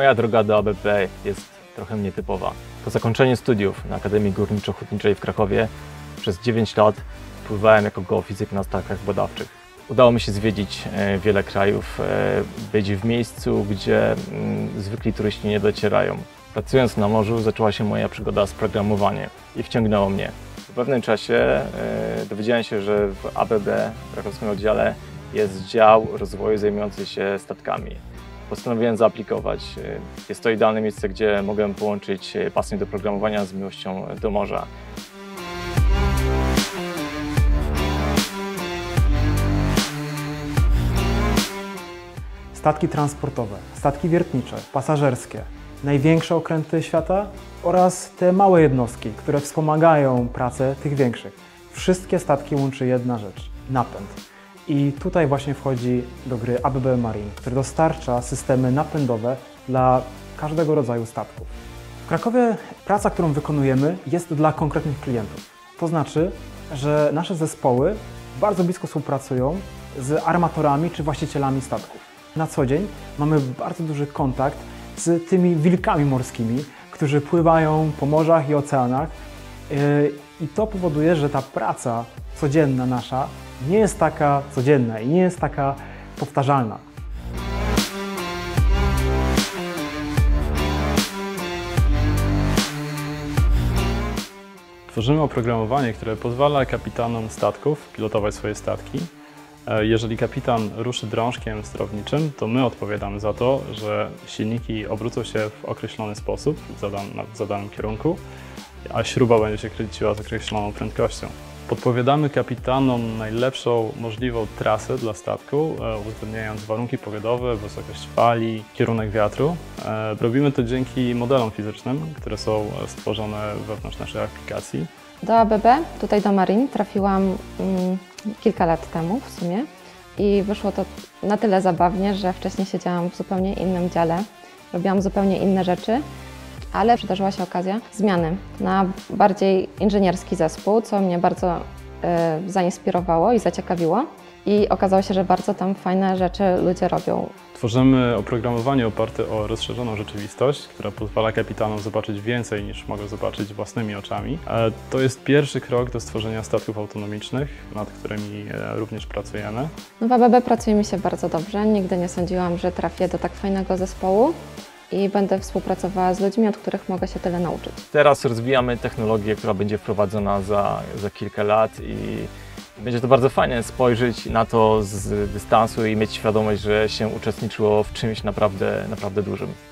Moja droga do ABB jest trochę nietypowa. Po zakończeniu studiów na Akademii Górniczo-Hutniczej w Krakowie przez 9 lat pływałem jako geofizyk na statkach badawczych. Udało mi się zwiedzić wiele krajów, być w miejscu, gdzie zwykli turyści nie docierają. Pracując na morzu zaczęła się moja przygoda z programowaniem i wciągnęło mnie. W pewnym czasie dowiedziałem się, że w ABB, w krakowskim oddziale, jest dział rozwoju zajmujący się statkami. Postanowiłem zaaplikować. Jest to idealne miejsce, gdzie mogę połączyć pasję do programowania z miłością do morza. Statki transportowe, statki wiertnicze, pasażerskie, największe okręty świata oraz te małe jednostki, które wspomagają pracę tych większych. Wszystkie statki łączy jedna rzecz – napęd. I tutaj właśnie wchodzi do gry ABB Marine, który dostarcza systemy napędowe dla każdego rodzaju statków. W Krakowie praca, którą wykonujemy, jest dla konkretnych klientów. To znaczy, że nasze zespoły bardzo blisko współpracują z armatorami czy właścicielami statków. Na co dzień mamy bardzo duży kontakt z tymi wilkami morskimi, którzy pływają po morzach i oceanach i to powoduje, że ta praca codzienna nasza nie jest taka codzienna i nie jest taka powtarzalna. Tworzymy oprogramowanie, które pozwala kapitanom statków pilotować swoje statki. Jeżeli kapitan ruszy drążkiem sterowniczym, to my odpowiadamy za to, że silniki obrócą się w określony sposób, w zadanym kierunku, a śruba będzie się kręciła z określoną prędkością. Podpowiadamy kapitanom najlepszą możliwą trasę dla statku, uwzględniając warunki pogodowe, wysokość fali, kierunek wiatru. Robimy to dzięki modelom fizycznym, które są stworzone wewnątrz naszej aplikacji. Do ABB, tutaj do Marine, trafiłam kilka lat temu w sumie i wyszło to na tyle zabawnie, że wcześniej siedziałam w zupełnie innym dziale, robiłam zupełnie inne rzeczy, ale przydarzyła się okazja zmiany na bardziej inżynierski zespół, co mnie bardzo zainspirowało i zaciekawiło. I okazało się, że bardzo tam fajne rzeczy ludzie robią. Tworzymy oprogramowanie oparte o rozszerzoną rzeczywistość, która pozwala kapitanom zobaczyć więcej niż mogą zobaczyć własnymi oczami. To jest pierwszy krok do stworzenia statków autonomicznych, nad którymi również pracujemy. No w ABB pracuje mi się bardzo dobrze. Nigdy nie sądziłam, że trafię do tak fajnego zespołu i będę współpracowała z ludźmi, od których mogę się tyle nauczyć. Teraz rozwijamy technologię, która będzie wprowadzona za kilka lat i będzie to bardzo fajnie spojrzeć na to z dystansu i mieć świadomość, że się uczestniczyło w czymś naprawdę dużym.